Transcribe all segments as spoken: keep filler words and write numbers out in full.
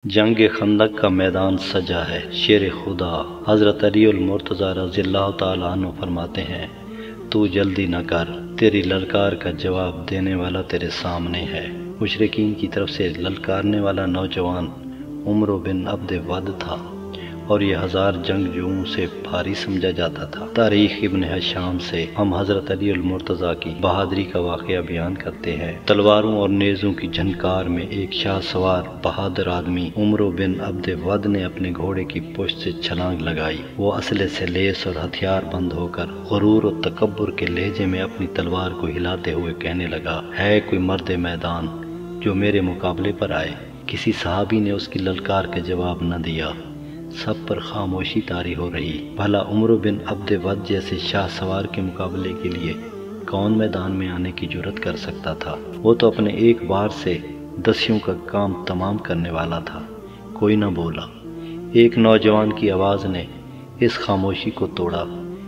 جنگ خندق کا میدان سجا ہے، شیر خدا حضرت علی المرتضیٰ رضی اللہ تعالیٰ عنہ فرماتے ہیں، تو جلدی نہ کر، تیری للکار کا جواب دینے والا تیرے سامنے ہے۔ مشرکین کی طرف سے للکارنے والا نوجوان عمرو بن عبد ود تھا اور یہ ہزار جنگجوؤں سے بھاری سمجھا جاتا تھا۔ تاریخ ابن ہشام سے ہم حضرت علی المرتضیٰ کی بہادری کا واقعہ بیان کرتے ہیں۔ تلواروں اور نیزوں کی جھنکار میں ایک شاہ سوار بہادر آدمی عمرو بن عبد ود نے اپنے گھوڑے کی پشت سے چھلانگ لگائی۔ وہ اسلحے سے لیس اور ہتھیار بند ہو کر غرور و تکبر کے لہجے میں اپنی تلوار کو ہلاتے ہوئے کہنے لگا، ہے کوئی مرد میدان جو میرے مقابلے پر آئے؟ کسی صحابی نے اس کی للکار کا جواب نہ دیا۔ سب پر خاموشی طاری ہو رہی۔ بھلا عمرو بن عبد ود جیسے شاہ سوار کے مقابلے کے لیے کون میدان میں آنے کی جرات کر سکتا تھا؟ وہ تو اپنے ایک بار سے دسیوں کا کام تمام کرنے والا تھا۔ کوئی نہ بولا۔ ایک نوجوان کی آواز نے اس خاموشی کو توڑا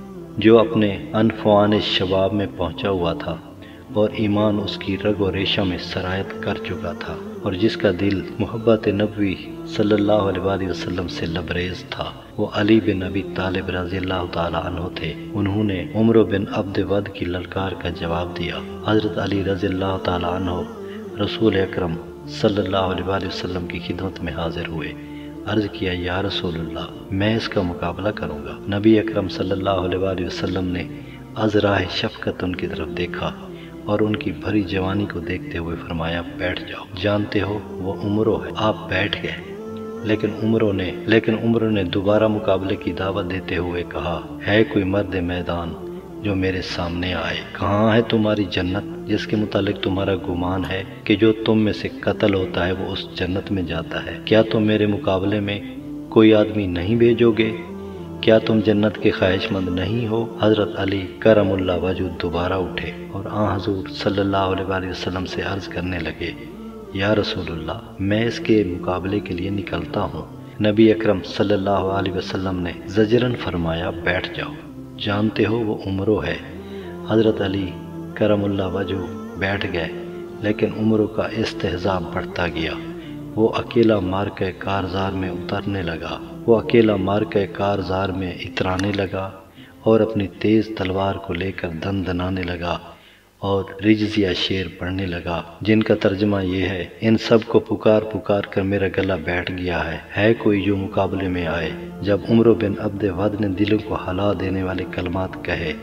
جو اپنے انفعان شباب میں پہنچا ہوا تھا اور ایمان اس کی رگ و ریشہ میں سرایت کر چکا تھا، اور جس کا دل محبت نبوی صلی اللہ علیہ وآلہ وسلم سے لبریز تھا۔ وہ علی بن ابی طالب رضی اللہ تعالیٰ عنہ تھے۔ انہوں نے عمرو بن عبد ود کی للکار کا جواب دیا۔ حضرت علی رضی اللہ تعالیٰ عنہ رسول اکرم صلی اللہ علیہ وآلہ وسلم کی خدمت میں حاضر ہوئے۔ عرض کیا، یا رسول اللہ، میں اس کا مقابلہ کروں گا۔ نبی اکرم صلی اللہ علیہ وآلہ وسلم نے از راہ شفقت ان کی طرف دیکھا اور ان کی بھری جوانی کو دیکھتے ہوئے فرمایا، بیٹھ جاؤ، جانتے ہو وہ عمرو ہے۔ آپ بیٹھ گئے، لیکن عمرو نے لیکن عمرو نے دوبارہ مقابلے کی دعوت دیتے ہوئے کہا، ہے کوئی مرد میدان جو میرے سامنے آئے؟ کہاں ہے تمہاری جنت جس کے متعلق تمہارا گمان ہے کہ جو تم میں سے قتل ہوتا ہے وہ اس جنت میں جاتا ہے؟ کیا تم میرے مقابلے میں کوئی آدمی نہیں بھیجو گے؟ کیا تم جنت کے خواہش مند نہیں ہو؟ حضرت علی کرم اللہ وجہ دوبارہ اٹھے اور آن حضور صلی اللہ علیہ وآلہ وسلم سے عرض کرنے لگے، یا رسول اللہ، میں اس کے مقابلے کے لیے نکلتا ہوں۔ نبی اکرم صلی اللہ علیہ وسلم نے زجرن فرمایا، بیٹھ جاؤ، جانتے ہو وہ عمرو ہے۔ حضرت علی کرم اللہ وجہ بیٹھ گئے، لیکن عمرو کا استہزاء بڑھتا گیا۔ وہ اکیلا مارکہ کارزار میں اترنے لگا وہ اکیلا مارکہ کارزار میں اترانے لگا اور اپنی تیز تلوار کو لے کر دن دنانے لگا اور رجزیہ شعر پڑھنے لگا، جن کا ترجمہ یہ ہے، ان سب کو پکار پکار کر میرا گلا بیٹھ گیا ہے، ہے کوئی جو مقابلے میں آئے؟ جب عمرو بن عبد ود نے دلوں کو ہلا دینے والے کلمات کہے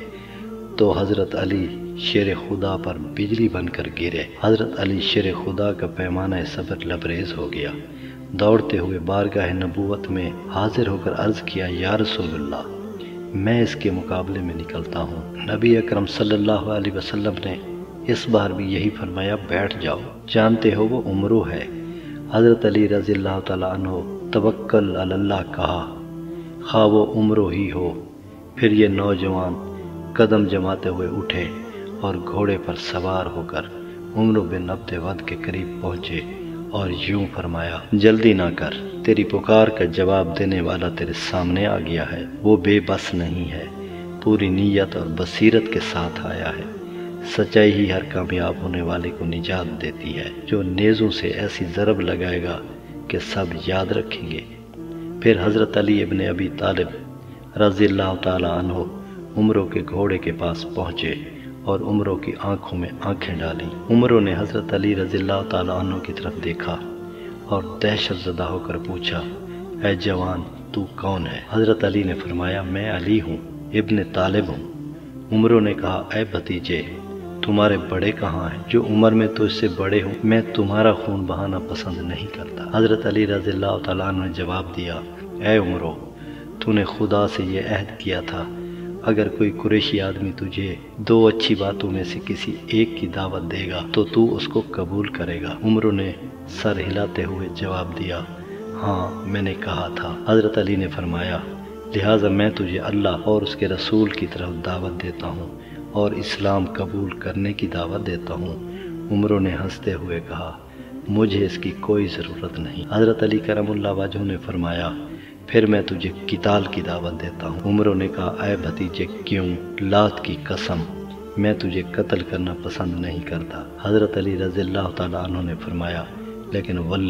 تو حضرت علی شیر خدا پر بجلی بن کر گرے۔ حضرت علی شیر خدا کا پیمانہ صبر لبریز ہو گیا۔ دوڑتے ہوئے بارگاہ نبوت میں حاضر ہو کر عرض کیا، یا رسول اللہ، میں اس کے مقابلے میں نکلتا ہوں۔ نبی اکرم صلی اللہ علیہ وسلم نے اس بار بھی یہی فرمایا، بیٹھ جاؤ، جانتے ہو وہ عمرو ہے۔ حضرت علی رضی اللہ تعالیٰ عنہ توکل علی اللہ کہا، خواہ وہ عمرو ہی ہو۔ پھر یہ نوجوان قدم جماتے ہوئے اٹھے اور گھوڑے پر سوار ہو کر عمرو بن عبد ود کے قریب پہنچے اور یوں فرمایا، جلدی نہ کر، تیری پکار کا جواب دینے والا تیرے سامنے آ گیا ہے۔ وہ بے بس نہیں ہے، پوری نیت اور بصیرت کے ساتھ آیا ہے۔ سچائی ہی ہر کامیاب ہونے والے کو نجات دیتی ہے، جو نیزوں سے ایسی ضرب لگائے گا کہ سب یاد رکھیں گے۔ پھر حضرت علی ابن ابی طالب رضی اللہ تعالیٰ عنہ عمرو کے گھوڑے کے پاس پہنچے اور عمرو کی آنکھوں میں آنکھیں ڈالیں۔ عمرو نے حضرت علی رضی اللہ تعالیٰ عنہ کی طرف دیکھا اور دہشت زدہ ہو کر پوچھا، اے جوان، تو کون ہے؟ حضرت علی نے فرمایا، میں علی ہوں، ابن طالب ہوں۔ عمرو نے کہا، اے بھتیجے، تمہارے بڑے کہاں ہیں؟ جو عمر میں تو اس سے بڑے ہوں، میں تمہارا خون بہانا پسند نہیں کرتا۔ حضرت علی رضی اللہ تعالیٰ عنہ نے جواب دیا، اے عمرو، تو نے خدا سے یہ عہد کیا تھا، اگر کوئی قریشی آدمی تجھے دو اچھی باتوں میں سے کسی ایک کی دعوت دے گا تو تو اس کو قبول کرے گا۔ عمرو نے سر ہلاتے ہوئے جواب دیا، ہاں، میں نے کہا تھا۔ حضرت علی نے فرمایا، لہٰذا میں تجھے اللہ اور اس کے رسول کی طرف دعوت دیتا ہوں اور اسلام قبول کرنے کی دعوت دیتا ہوں۔ عمرو نے ہنستے ہوئے کہا، مجھے اس کی کوئی ضرورت نہیں۔ حضرت علی کرم اللہ وجہ نے فرمایا، پھر میں تجھے قتال کی دعوت دیتا ہوں۔ عمرو نے کہا، اے بھتیجے، کیوں؟ لات کی قسم، میں تجھے قتل کرنا پسند نہیں کرتا۔ حضرت علی رضی اللہ تعالیٰ عنہ نے فرمایا، لیکن واللہ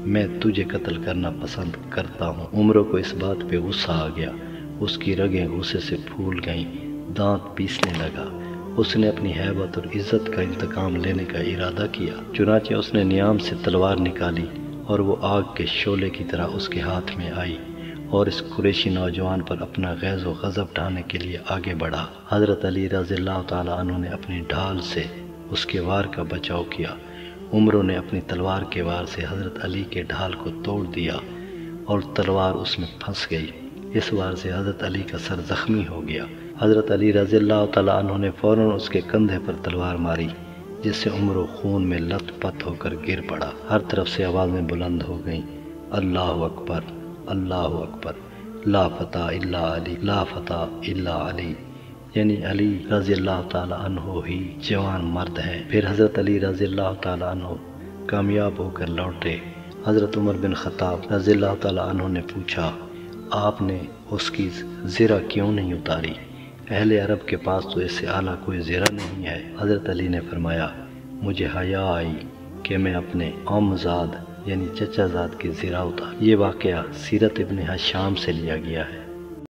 میں تجھے قتل کرنا پسند کرتا ہوں۔ عمر کو اس بات پہ غصہ آ گیا، اس کی رگیں غصے سے پھول گئیں، دانت پیسنے لگا۔ اس نے اپنی ہیبت اور عزت کا انتقام لینے کا ارادہ کیا، چنانچہ اس نے نیام سے تلوار نکالی اور وہ آگ کے شعلے کی طرح اس کے ہاتھ میں آئی اور اس قریشی نوجوان پر اپنا غیظ و غضب ڈھانے کے لیے آگے بڑھا۔ حضرت علی رضی اللہ تعالیٰ عنہ نے اپنی ڈھال سے اس کے وار کا بچاؤ کیا۔ عمر نے اپنی تلوار کے وار سے حضرت علی کے ڈھال کو توڑ دیا اور تلوار اس میں پھنس گئی۔ اس وار سے حضرت علی کا سر زخمی ہو گیا۔ حضرت علی رضی اللہ تعالیٰ عنہ نے فوراً اس کے کندھے پر تلوار ماری، جس سے عمر خون میں لت پت ہو کر گر پڑا۔ ہر طرف سے آوازیں بلند ہو گئیں، اللہ اکبر، اللہ اکبر، لا فتح الا علی، لا فتح الا علی، یعنی علی رضی اللہ تعالیٰ عنہ ہی جوان مرد ہے۔ پھر حضرت علی رضی اللہ تعالیٰ عنہ کامیاب ہو کر لوٹے۔ حضرت عمر بن خطاب رضی اللہ تعالیٰ عنہ نے پوچھا، آپ نے اس کی زرہ کیوں نہیں اتاری؟ اہل عرب کے پاس تو اس سے اعلیٰ کوئی زرہ نہیں ہے۔ حضرت علی نے فرمایا، مجھے حیا آئی کہ میں اپنے ام زاد یعنی چچا زاد کی زرہ اتار۔ یہ واقعہ سیرت ابن ہشام سے لیا گیا ہے۔